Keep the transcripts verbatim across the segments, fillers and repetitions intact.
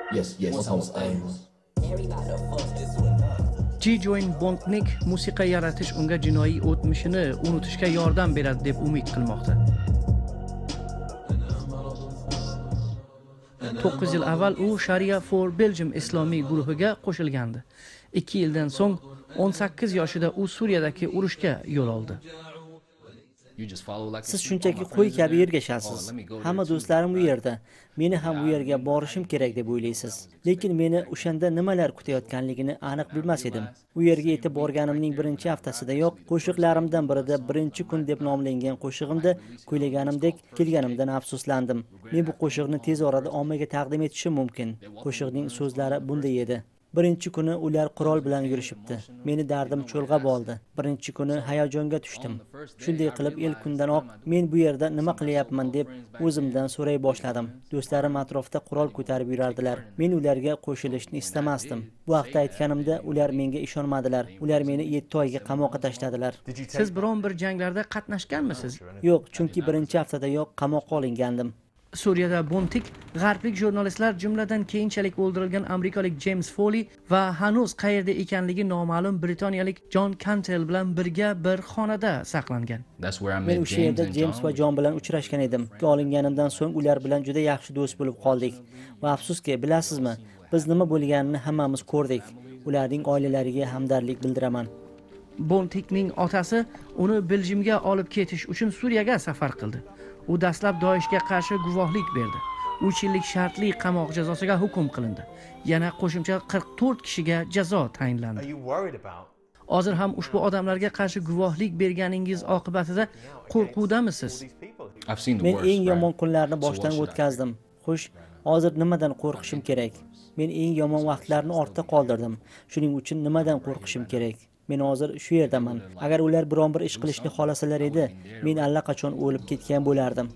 Yes, yes, almost angles. Ji Join Bontnik musiqa yaratish unga jinoiy o'tmishini unutishga yordam beradi deb umid qilmoqda. to'qqiz yil avval u Sharia for Belgium islomiy guruhiga qo'shilgandi. ikki yildan so'ng o'n sakkiz yoshida u Suriyadagi urushga yo'l oldi. Siz shunchaki qo'y kabi ergashasiz. Hamma do'stlarim bu yerda. Meni ham bu yerga borishim kerak deb o'ylaysiz. Lekin meni o'shanda nimalar kutayotganligini aniq bilmas edim. U yerga yetib borganimning birinchi haftasidayoq qo'shiqlarimdan birida birinchi kun deb nomlangan qo'shig'imda kuylaganimdek kelganimdan afsuslandim. Men bu qo'shiqni tez orada ommaga taqdim etishim mumkin. Qo'shiqning so'zlari bunday edi. Birinchi kuni ular qurol bilan yurishibdi. Meni dardim cho'lg'ab oldi. Birinchi kuni hayajonga tushdim. Shunday qilib ilk kundanoq men bu yerda nima qilyapman deb o'zimdan so'ray boshladim. Do'stlarim atrofda qurol ko'tarib yurardilar. Men ularga qo'shilishni istamasdim. Bu haqda aytganimda ular menga ishonmadilar. Ular meni yetti oyga qamoqqa tashladilar. Siz biron bir janglarda qatnashganmisiz? Yo'q, chunki birinchi haftadayoq qamoqqa olingandim. Suriyada Bontik g'arblik jurnalistlar jumladan keyinchalik o'ldirilgan amerikalik James Foley va hanuz qayerda ekanligi noma'lum britaniyalik John Cantel bilan birga bir xonada saqlangan. Men o'sha yerda James va John bilan uchrashgan edim. Olinganimdan so'ng ular bilan juda yaxshi do'st bo'lib qoldik. Va afsuski, bilasizmi, biz nima bo'lganini hammamiz ko'rdik. Ularning oilalariga hamdardlik bildiraman. Bontikning otasi uni Belgiumga olib ketish uchun Suriyaga safar qildi. U dastlab Doishga qarshi guvohlik berdi. uch yillik shartli qamoq jazosiga hukm qilindi. Yana qo'shimcha qirq to'rt kishiga jazo tayinlandi. Hozir ham ushbu odamlarga qarshi guvohlik berganingiz oqibatida qo'rquvdamisiz? Men eng yomon kunlarni boshdan o'tkazdim. Xo'sh, hozir nimadan qo'rqishim kerak? Men eng yomon vaqtlarni ortda qoldirdim. Shuning uchun nimadan qo'rqishim kerak? Men hozir shu yerdaman. Agar ular biron bir ish qilishni xolasalar edi, men allaqachon o'lib ketgan bo'lardim.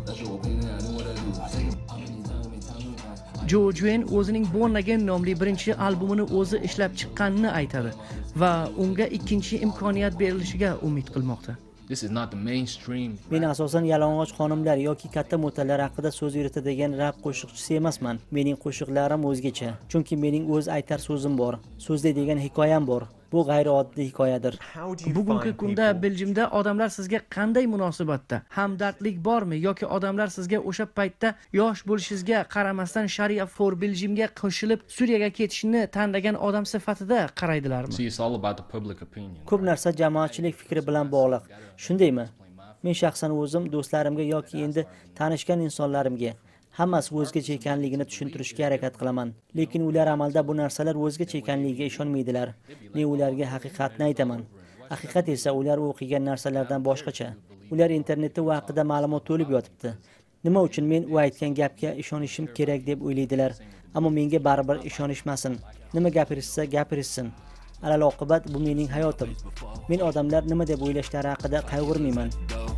Jo Juen o'zining Born Again nomli birinchi albomini o'zi ishlab chiqqanini aytadi va unga ikkinchi imkoniyat berilishiga umid qilmoqda. Men asosan yalang'och xonimlar yoki katta mo'talar haqida so'z yuritadigan rap qo'shiqchisi emasman. Mening qo'shiqlarim o'zgacha, chunki mening o'z aytar so'zim bor. So'zlaydigan hikoyam bor. Bu g'ayrioddiy hikoyadir. Bugungi kunda Belgiumda odamlar sizga qanday munosabatda? Hamdardlik bormi yoki odamlar sizga o'sha paytda yosh bo'lishingizga qaramasdan Sharia for Belgiumga qo'shilib Suriyaga ketishni tanlagan odam sifatida qaraydilarmi? Ko'p narsa jamoatchilik fikri bilan bog'liq. Shundaymi? Men shaxsan o'zim do'stlarimga yoki endi tanishgan insonlarimga hammasi o'zgacha ekanligini tushuntirishga harakat qilaman. Lekin ular amalda bu narsalar o'zgacha ekanligiga ishonmaydilar. Men ularga haqiqatni aytaman. Haqiqat esa ular o'qigan narsalardan boshqacha. Ular internetda u haqida ma'lumot to'lib yotibdi. Nima uchun men u aytgan gapga ishonishim kerak deb o'ylaydilar, ammo menga baribir ishonishmasin. Nima gapirishsa gapirishsin. Alal oqibat bu mening hayotim. Men odamlar nima deb o'ylashlari haqida qayg'urmayman.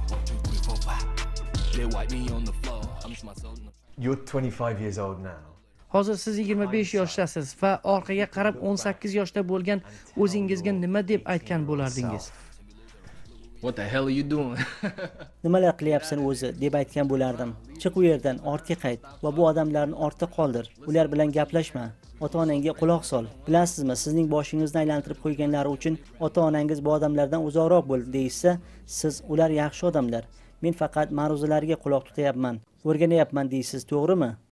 You're twenty-five years old now. Hozir siz yigirma besh yoshdasiz va orqaga qarab o'n sakkiz yoshda bo'lgan o'zingizga nima deb aytgan bo'lardingiz? What the hell are you doing? Nimalar qilyapsan o'zi deb aytgan bo'lardim. Chiq u yerdan, ortga qayt va bu odamlarni ortda qoldir. Ular bilan gaplashma. Ota-onangga quloq sol. Bilasizmi, sizning boshingizni aylantirib qo'yganlari uchun ota-onangiz bu odamlardan uzoqroq bo'l deysa, siz ular yaxshi odamlar. Men faqat ma'ruzalarga quloq tutayapman. O'rganayapman deysiz, to'g'rimi?